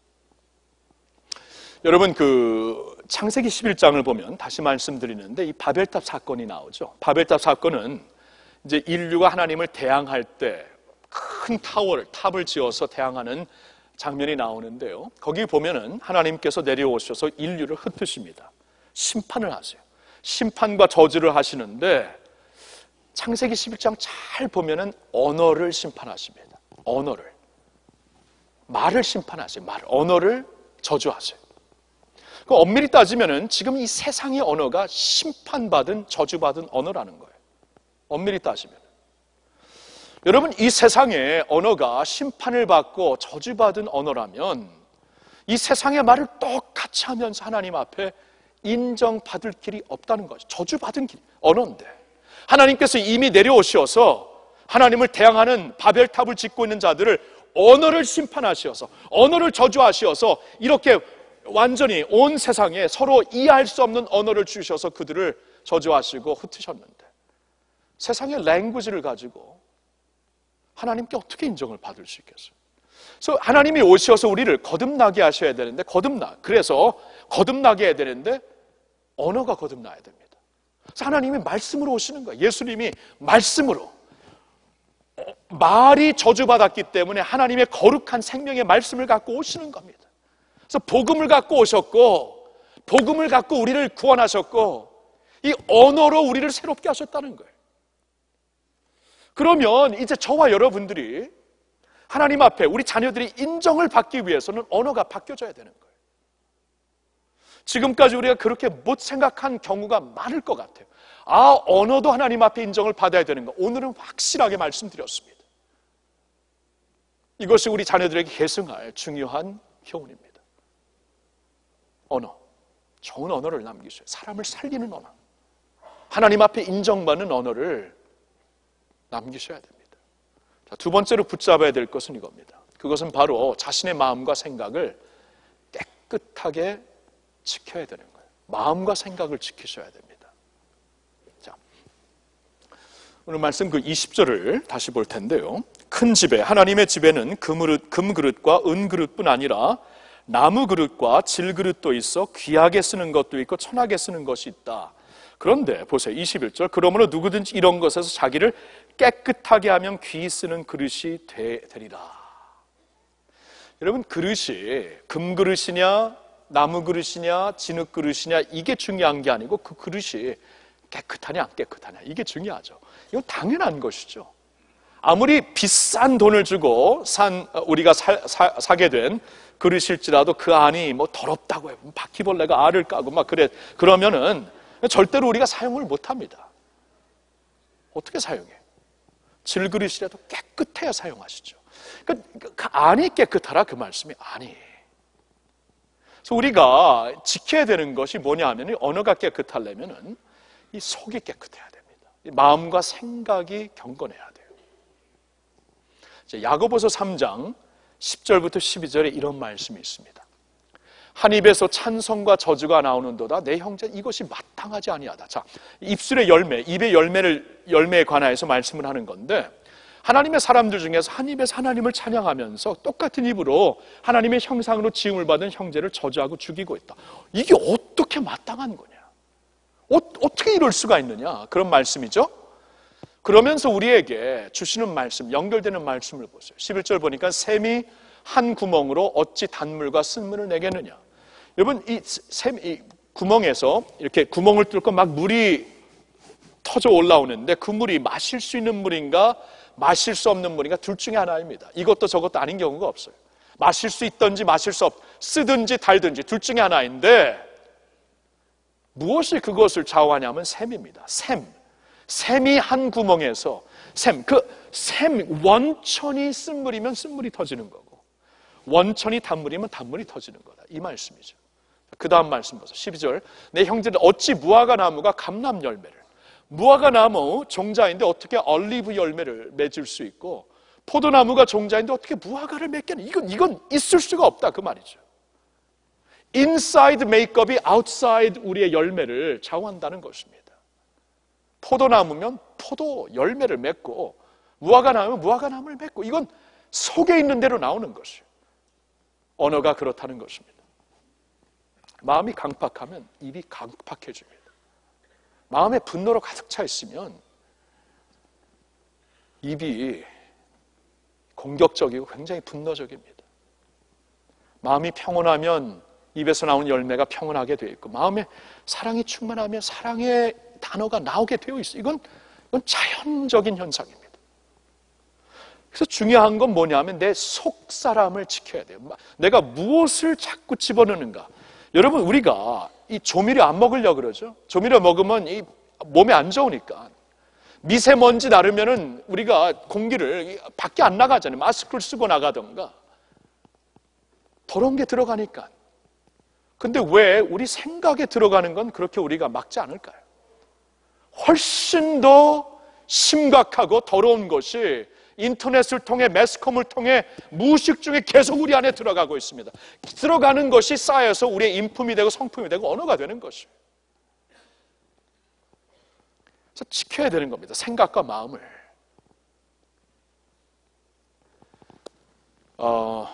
여러분, 그 창세기 십일 장을 보면 다시 말씀드리는데 이 바벨탑 사건이 나오죠. 바벨탑 사건은 이제 인류가 하나님을 대항할 때 큰 타워를, 탑을 지어서 대항하는 장면이 나오는데요, 거기 보면은 하나님께서 내려오셔서 인류를 흩으십니다. 심판을 하세요. 심판과 저주를 하시는데 창세기 십일 장 잘 보면은 언어를 심판하십니다. 언어를, 말을 심판하세요. 말, 언어를 저주하세요. 그 엄밀히 따지면은 지금 이 세상의 언어가 심판받은, 저주받은 언어라는 거예요. 엄밀히 따지면. 여러분, 이 세상의 언어가 심판을 받고 저주받은 언어라면 이 세상의 말을 똑같이 하면서 하나님 앞에 인정받을 길이 없다는 거죠. 저주받은 길, 언어인데 하나님께서 이미 내려오셔서 하나님을 대항하는 바벨탑을 짓고 있는 자들을 언어를 심판하시어서, 언어를 저주하시어서 이렇게 완전히 온 세상에 서로 이해할 수 없는 언어를 주셔서 그들을 저주하시고 흩으셨는데 세상의 랭귀지를 가지고 하나님께 어떻게 인정을 받을 수 있겠어요? 그래서 하나님이 오셔서 우리를 거듭나게 하셔야 되는데, 거듭나, 그래서 거듭나게 해야 되는데 언어가 거듭나야 됩니다. 그래서 하나님이 말씀으로 오시는 거예요. 예수님이 말씀으로, 말이 저주받았기 때문에 하나님의 거룩한 생명의 말씀을 갖고 오시는 겁니다. 그래서 복음을 갖고 오셨고, 복음을 갖고 우리를 구원하셨고, 이 언어로 우리를 새롭게 하셨다는 거예요. 그러면 이제 저와 여러분들이 하나님 앞에 우리 자녀들이 인정을 받기 위해서는 언어가 바뀌어져야 되는 거예요. 지금까지 우리가 그렇게 못 생각한 경우가 많을 것 같아요. 아, 언어도 하나님 앞에 인정을 받아야 되는 거. 오늘은 확실하게 말씀드렸습니다. 이것이 우리 자녀들에게 계승할 중요한 교훈입니다. 언어, 좋은 언어를 남기셔요. 사람을 살리는 언어, 하나님 앞에 인정받는 언어를 남기셔야 됩니다. 자, 두 번째로 붙잡아야 될 것은 이겁니다. 그것은 바로 자신의 마음과 생각을 깨끗하게 지켜야 되는 거예요. 마음과 생각을 지키셔야 됩니다. 자, 오늘 말씀 그 이십 절을 다시 볼 텐데요, 큰 집에, 하나님의 집에는 금그릇, 금그릇과 은그릇뿐 아니라 나무 그릇과 질그릇도 있어 귀하게 쓰는 것도 있고 천하게 쓰는 것이 있다. 그런데 보세요, 이십일 절. 그러므로 누구든지 이런 것에서 자기를 깨끗하게 하면 귀 쓰는 그릇이 되리라. 여러분, 그릇이 금그릇이냐 나무 그릇이냐 진흙 그릇이냐 이게 중요한 게 아니고 그 그릇이 깨끗하냐 안 깨끗하냐 이게 중요하죠. 이건 당연한 것이죠. 아무리 비싼 돈을 주고 산 우리가 사, 사, 사게 된 그릇일지라도 그 안이 뭐 더럽다고 해요. 바퀴벌레가 알을 까고 막 그래, 그러면은 절대로 우리가 사용을 못합니다. 어떻게 사용해? 질그릇이라도 깨끗해야 사용하시죠. 그러니까 그 안이 깨끗하라 그 말씀이 아니. 그래서 우리가 지켜야 되는 것이 뭐냐 하면, 언어가 깨끗하려면은 이 속이 깨끗해야 됩니다. 이 마음과 생각이 경건해야 돼요. 야고보서 삼 장 십 절부터 십이 절에 이런 말씀이 있습니다. 한 입에서 찬송과 저주가 나오는도다. 내 형제, 이것이 마땅하지 아니하다. 자, 입술의 열매, 입의 열매를, 열매에 관하여서 말씀을 하는 건데, 하나님의 사람들 중에서 한 입에서 하나님을 찬양하면서 똑같은 입으로 하나님의 형상으로 지음을 받은 형제를 저주하고 죽이고 있다. 이게 어떻게 마땅한 거냐? 어, 어떻게 이럴 수가 있느냐? 그런 말씀이죠. 그러면서 우리에게 주시는 말씀, 연결되는 말씀을 보세요. 십일 절 보니까 샘이 한 구멍으로 어찌 단물과 쓴물을 내겠느냐. 여러분, 이 샘, 이 구멍에서 이렇게 구멍을 뚫고 막 물이 터져 올라오는데 그 물이 마실 수 있는 물인가 마실 수 없는 물인가 둘 중에 하나입니다. 이것도 저것도 아닌 경우가 없어요. 마실 수 있든지 마실 수 없, 쓰든지 달든지 둘 중에 하나인데 무엇이 그것을 좌우하냐면 샘입니다. 샘. 샘이 한 구멍에서 샘, 그 샘, 원천이 쓴물이면 쓴물이 터지는 거고 원천이 단물이면 단물이 터지는 거다. 이 말씀이죠. 그 다음 말씀 보세요. 십이 절. 내 형제들 어찌 무화과 나무가 감람 열매를, 무화과 나무 종자인데 어떻게 올리브 열매를 맺을 수 있고 포도나무가 종자인데 어떻게 무화과를 맺겠냐. 이건, 이건 있을 수가 없다 그 말이죠. 인사이드 메이크업이 아웃사이드 우리의 열매를 좌우한다는 것입니다. 포도나무면 포도 열매를 맺고 무화과 나무면 무화과 나무를 맺고 이건 속에 있는 대로 나오는 것이에요. 언어가 그렇다는 것입니다. 마음이 강팍하면 입이 강팍해집니다. 마음에 분노로 가득 차 있으면 입이 공격적이고 굉장히 분노적입니다. 마음이 평온하면 입에서 나오는 열매가 평온하게 되어 있고 마음에 사랑이 충만하면 사랑의 단어가 나오게 되어 있어요. 이건, 이건 자연적인 현상입니다. 그래서 중요한 건 뭐냐면 내 속사람을 지켜야 돼요. 내가 무엇을 자꾸 집어넣는가. 여러분, 우리가 이 조미료 안 먹으려고 그러죠. 조미료 먹으면 이 몸에 안 좋으니까. 미세먼지 나르면은 우리가 공기를 밖에 안 나가잖아요. 마스크를 쓰고 나가던가. 더러운 게 들어가니까. 근데 왜 우리 생각에 들어가는 건 그렇게 우리가 막지 않을까요? 훨씬 더 심각하고 더러운 것이 인터넷을 통해 매스컴을 통해 무의식 중에 계속 우리 안에 들어가고 있습니다. 들어가는 것이 쌓여서 우리의 인품이 되고 성품이 되고 언어가 되는 것이에요. 그래서 지켜야 되는 겁니다. 생각과 마음을. 어,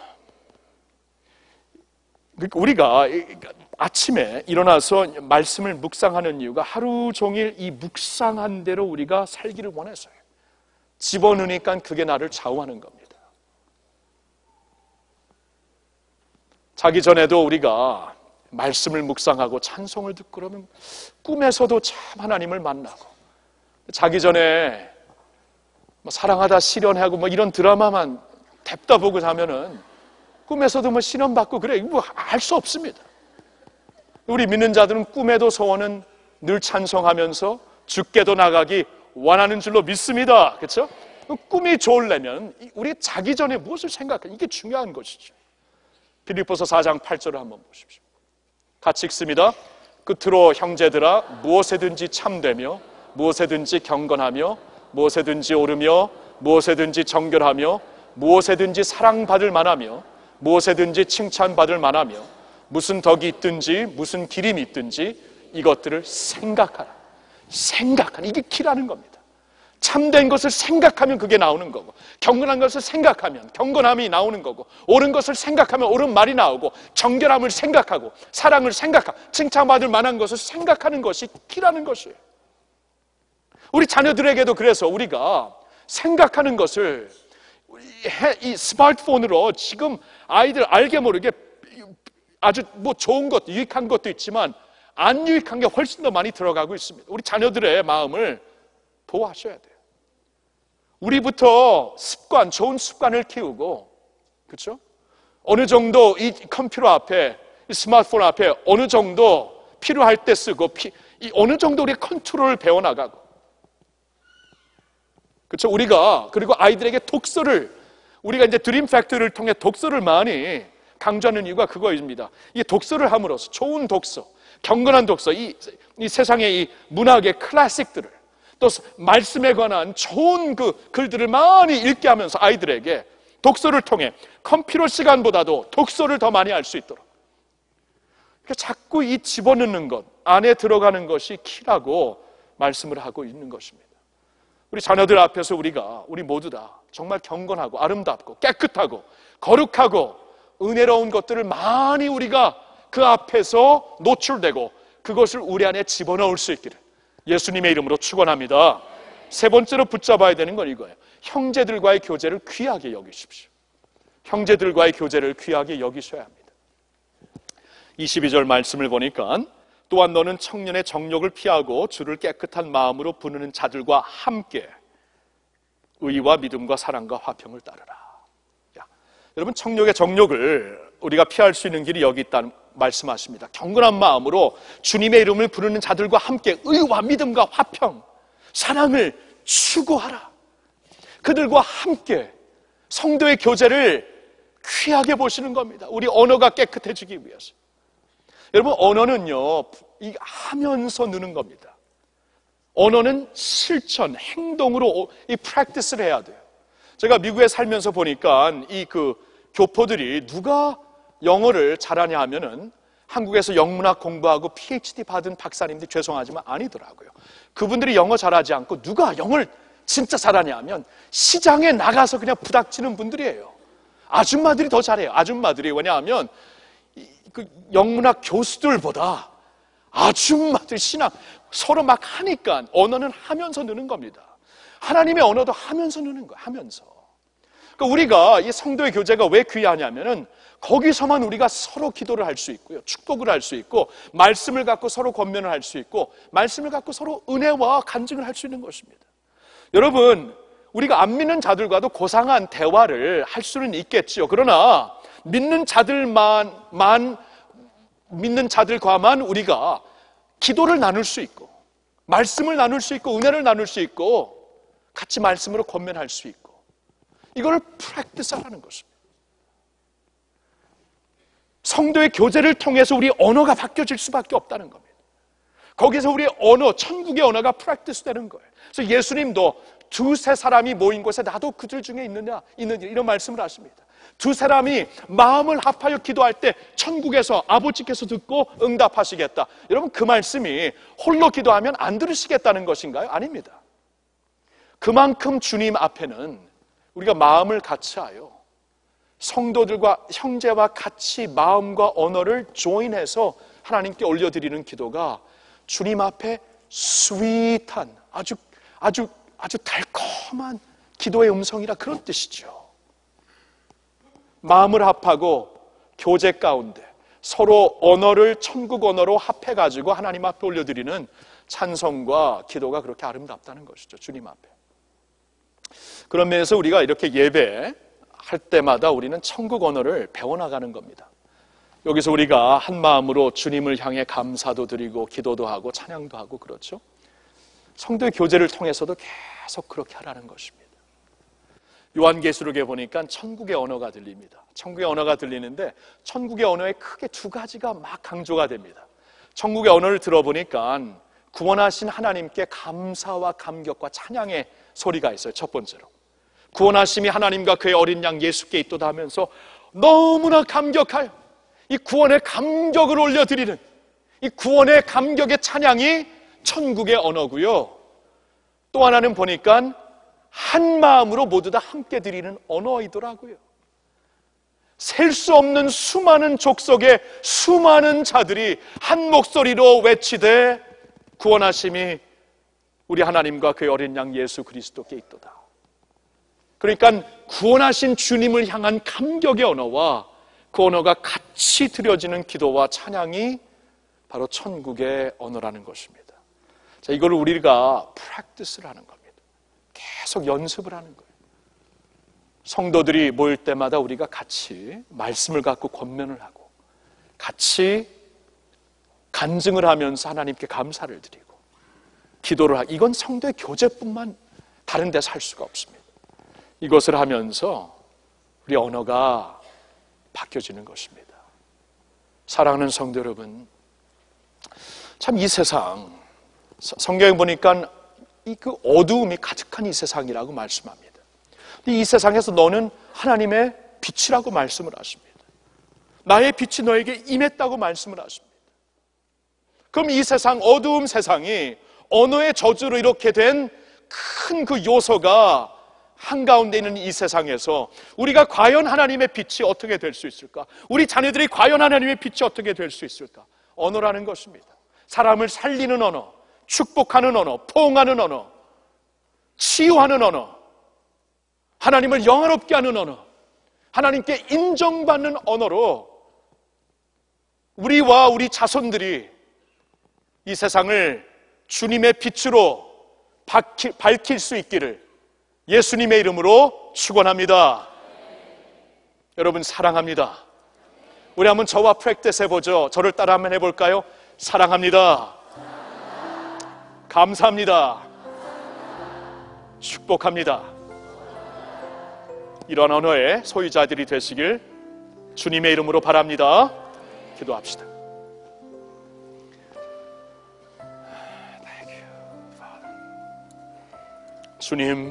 그러니까 우리가 아침에 일어나서 말씀을 묵상하는 이유가 하루 종일 이 묵상한 대로 우리가 살기를 원해서요. 집어넣으니까 그게 나를 좌우하는 겁니다. 자기 전에도 우리가 말씀을 묵상하고 찬송을 듣고 그러면 꿈에서도 참 하나님을 만나고 자기 전에 뭐 사랑하다 실현하고 뭐 이런 드라마만 댑다 보고 자면은 꿈에서도 뭐 실현받고 그래 뭐 알 수 없습니다. 우리 믿는 자들은 꿈에도 소원은 늘 찬송하면서 죽게도 나가기 원하는 줄로 믿습니다. 그렇죠? 꿈이 좋으려면 우리 자기 전에 무엇을 생각해? 이게 중요한 것이죠. 빌립보서 사 장 팔 절을 한번 보십시오. 같이 읽습니다. 끝으로 형제들아 무엇에든지 참되며 무엇에든지 경건하며 무엇에든지 오르며 무엇에든지 정결하며 무엇에든지 사랑받을 만하며 무엇에든지 칭찬받을 만하며 무슨 덕이 있든지 무슨 기림이 있든지 이것들을 생각하라. 생각하라. 이게 키라는 겁니다. 참된 것을 생각하면 그게 나오는 거고 경건한 것을 생각하면 경건함이 나오는 거고 옳은 것을 생각하면 옳은 말이 나오고 정결함을 생각하고 사랑을 생각하고 칭찬받을 만한 것을 생각하는 것이 키라는 것이에요. 우리 자녀들에게도 그래서 우리가 생각하는 것을 이 스마트폰으로 지금 아이들 알게 모르게 아주 뭐 좋은 것도 유익한 것도 있지만 안 유익한 게 훨씬 더 많이 들어가고 있습니다. 우리 자녀들의 마음을 보호하셔야 돼요. 우리부터 습관, 좋은 습관을 키우고, 그렇죠? 어느 정도 이 컴퓨터 앞에, 이 스마트폰 앞에 어느 정도 필요할 때 쓰고, 피, 이 어느 정도 우리 컨트롤을 배워나가고, 그렇죠? 우리가 그리고 아이들에게 독서를 우리가 이제 드림 팩토리를 통해 독서를 많이 강조하는 이유가 그거입니다. 이 독서를 함으로써 좋은 독서, 경건한 독서, 이, 이 세상의 이 문학의 클래식들을 또 말씀에 관한 좋은 그 글들을 많이 읽게 하면서 아이들에게 독서를 통해 컴퓨터 시간보다도 독서를 더 많이 할 수 있도록 그러니까 자꾸 이 집어넣는 것 안에 들어가는 것이 키라고 말씀을 하고 있는 것입니다. 우리 자녀들 앞에서 우리가 우리 모두 다 정말 경건하고 아름답고 깨끗하고 거룩하고 은혜로운 것들을 많이 우리가 그 앞에서 노출되고 그것을 우리 안에 집어넣을 수 있기를 예수님의 이름으로 축원합니다. 세 번째로 붙잡아야 되는 건 이거예요. 형제들과의 교제를 귀하게 여기십시오. 형제들과의 교제를 귀하게 여기셔야 합니다. 이십이 절 말씀을 보니까 또한 너는 청년의 정욕을 피하고 주를 깨끗한 마음으로 부르는 자들과 함께 의와 믿음과 사랑과 화평을 따르라. 야, 여러분, 청욕의 정욕을 우리가 피할 수 있는 길이 여기 있다는 말씀하십니다. 경건한 마음으로 주님의 이름을 부르는 자들과 함께 의와 믿음과 화평, 사랑을 추구하라. 그들과 함께 성도의 교제를 귀하게 보시는 겁니다. 우리 언어가 깨끗해지기 위해서. 여러분, 언어는요, 이 하면서 느는 겁니다. 언어는 실천, 행동으로 이 프랙티스를 해야 돼요. 제가 미국에 살면서 보니까 이 그 교포들이 누가 영어를 잘하냐 하면은 한국에서 영문학 공부하고 피에이치디 받은 박사님들이 죄송하지만 아니더라고요. 그분들이 영어 잘하지 않고 누가 영어를 진짜 잘하냐 하면 시장에 나가서 그냥 부닥치는 분들이에요. 아줌마들이 더 잘해요. 아줌마들이. 왜냐하면 그 영문학 교수들보다 아줌마들 신앙 서로 막 하니까 언어는 하면서 느는 겁니다. 하나님의 언어도 하면서 느는 거예요. 하면서. 그러니까 우리가 이 성도의 교제가 왜 귀하냐면은 거기서만 우리가 서로 기도를 할 수 있고요, 축복을 할 수 있고, 말씀을 갖고 서로 권면을 할 수 있고, 말씀을 갖고 서로 은혜와 간증을 할 수 있는 것입니다. 여러분, 우리가 안 믿는 자들과도 고상한 대화를 할 수는 있겠지요. 그러나 믿는 자들만 만 믿는 자들과만 우리가 기도를 나눌 수 있고, 말씀을 나눌 수 있고, 은혜를 나눌 수 있고, 같이 말씀으로 권면할 수 있고, 이걸 프랙티스하라는 것입니다. 성도의 교제를 통해서 우리 언어가 바뀌어질 수밖에 없다는 겁니다. 거기서 우리 언어, 천국의 언어가 프랙티스 되는 거예요. 그래서 예수님도 두세 사람이 모인 곳에 나도 그들 중에 있느냐, 있느냐 이런 말씀을 하십니다. 두 사람이 마음을 합하여 기도할 때 천국에서 아버지께서 듣고 응답하시겠다. 여러분, 그 말씀이 홀로 기도하면 안 들으시겠다는 것인가요? 아닙니다. 그만큼 주님 앞에는 우리가 마음을 같이하여 성도들과 형제와 같이 마음과 언어를 조인해서 하나님께 올려드리는 기도가 주님 앞에 스윗한 아주 아주 아주 달콤한 기도의 음성이라 그런 뜻이죠. 마음을 합하고 교제 가운데 서로 언어를 천국 언어로 합해가지고 하나님 앞에 올려드리는 찬송과 기도가 그렇게 아름답다는 것이죠. 주님 앞에. 그런 면에서 우리가 이렇게 예배 할 때마다 우리는 천국 언어를 배워나가는 겁니다. 여기서 우리가 한 마음으로 주님을 향해 감사도 드리고 기도도 하고 찬양도 하고 그렇죠. 성도의 교제를 통해서도 계속 그렇게 하라는 것입니다. 요한계시록에 보니까 천국의 언어가 들립니다. 천국의 언어가 들리는데 천국의 언어에 크게 두 가지가 막 강조가 됩니다. 천국의 언어를 들어보니까 구원하신 하나님께 감사와 감격과 찬양의 소리가 있어요. 첫 번째로 구원하심이 하나님과 그의 어린 양 예수께 있도다 하면서 너무나 감격하여 이 구원의 감격을 올려드리는 이 구원의 감격의 찬양이 천국의 언어고요. 또 하나는 보니까 한 마음으로 모두 다 함께 드리는 언어이더라고요. 셀 수 없는 수많은 족속의 수많은 자들이 한 목소리로 외치되 구원하심이 우리 하나님과 그의 어린 양 예수 그리스도께 있도다. 그러니까 구원하신 주님을 향한 감격의 언어와 그 언어가 같이 드려지는 기도와 찬양이 바로 천국의 언어라는 것입니다. 자, 이걸 우리가 프랙티스를 하는 겁니다. 계속 연습을 하는 거예요. 성도들이 모일 때마다 우리가 같이 말씀을 갖고 권면을 하고 같이 간증을 하면서 하나님께 감사를 드리고 기도를 하고, 이건 성도의 교제뿐만 다른 데서 할 수가 없습니다. 이것을 하면서 우리 언어가 바뀌어지는 것입니다. 사랑하는 성도 여러분, 참 이 세상, 성경에 보니까 이 그 어두움이 가득한 이 세상이라고 말씀합니다. 이 세상에서 너는 하나님의 빛이라고 말씀을 하십니다. 나의 빛이 너에게 임했다고 말씀을 하십니다. 그럼 이 세상, 어두움 세상이 언어의 저주로 이렇게 된 큰 그 요소가 한가운데 있는 이 세상에서 우리가 과연 하나님의 빛이 어떻게 될 수 있을까? 우리 자녀들이 과연 하나님의 빛이 어떻게 될 수 있을까? 언어라는 것입니다. 사람을 살리는 언어, 축복하는 언어, 포옹하는 언어, 치유하는 언어, 하나님을 영화롭게 하는 언어, 하나님께 인정받는 언어로 우리와 우리 자손들이 이 세상을 주님의 빛으로 밝힐 수 있기를 예수님의 이름으로 축원합니다. 여러분 사랑합니다. 우리 한번 저와 프랙티스 해보죠. 저를 따라 한번 해볼까요? 사랑합니다. 감사합니다. 축복합니다. 이런 언어의 소유자들이 되시길 주님의 이름으로 바랍니다. 기도합시다. 주님,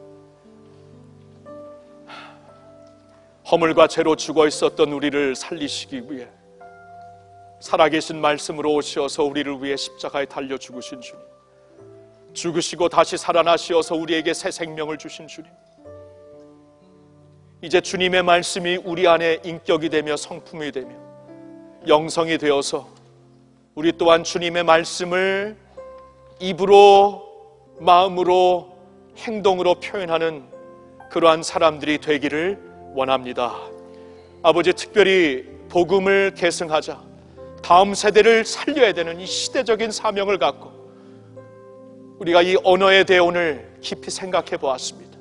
허물과 죄로 죽어 있었던 우리를 살리시기 위해 살아계신 말씀으로 오셔서 우리를 위해 십자가에 달려 죽으신 주님, 죽으시고 다시 살아나시어서 우리에게 새 생명을 주신 주님, 이제 주님의 말씀이 우리 안에 인격이 되며 성품이 되며 영성이 되어서 우리 또한 주님의 말씀을 입으로, 마음으로, 행동으로 표현하는 그러한 사람들이 되기를 원합니다. 아버지, 특별히 복음을 계승하자 다음 세대를 살려야 되는 이 시대적인 사명을 갖고 우리가 이 언어에 대해 오늘 깊이 생각해 보았습니다.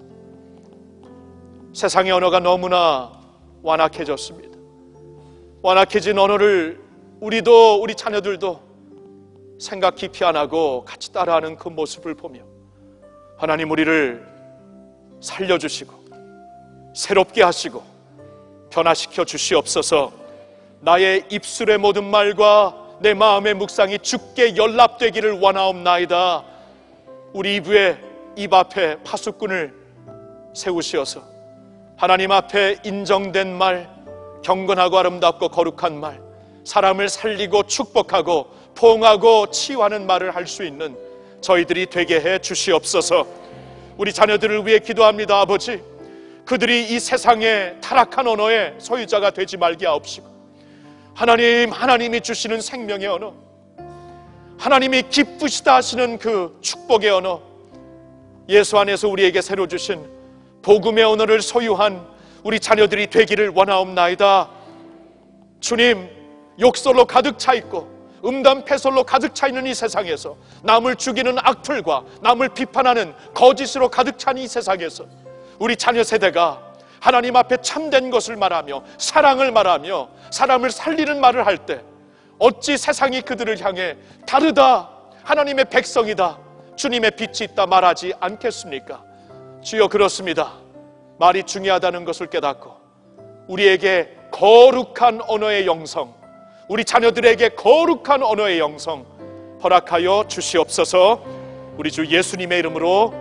세상의 언어가 너무나 완악해졌습니다. 완악해진 언어를 우리도 우리 자녀들도 생각 깊이 안 하고 같이 따라하는 그 모습을 보며 하나님, 우리를 살려주시고 새롭게 하시고 변화시켜 주시옵소서. 나의 입술의 모든 말과 내 마음의 묵상이 주께 연락되기를 원하옵나이다. 우리 입에, 입 앞에 파수꾼을 세우시어서 하나님 앞에 인정된 말, 경건하고 아름답고 거룩한 말, 사람을 살리고 축복하고 포옹하고 치유하는 말을 할 수 있는 저희들이 되게 해 주시옵소서. 우리 자녀들을 위해 기도합니다. 아버지, 그들이 이 세상의 타락한 언어의 소유자가 되지 말게 하옵시고, 하나님, 하나님이 주시는 생명의 언어, 하나님이 기쁘시다 하시는 그 축복의 언어, 예수 안에서 우리에게 새로 주신 복음의 언어를 소유한 우리 자녀들이 되기를 원하옵나이다. 주님, 욕설로 가득 차 있고 음담 패설로 가득 차 있는 이 세상에서, 남을 죽이는 악플과 남을 비판하는 거짓으로 가득 찬 이 세상에서 우리 자녀 세대가 하나님 앞에 참된 것을 말하며 사랑을 말하며 사람을 살리는 말을 할 때 어찌 세상이 그들을 향해 다르다, 하나님의 백성이다, 주님의 빛이 있다 말하지 않겠습니까? 주여, 그렇습니다. 말이 중요하다는 것을 깨닫고 우리에게 거룩한 언어의 영성, 우리 자녀들에게 거룩한 언어의 영성 허락하여 주시옵소서. 우리 주 예수님의 이름으로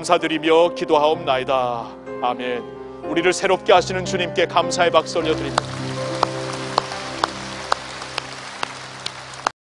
감사드리며 기도하옵나이다. 아멘. 우리를 새롭게 하시는 주님께 감사의 박수 올려드립니다.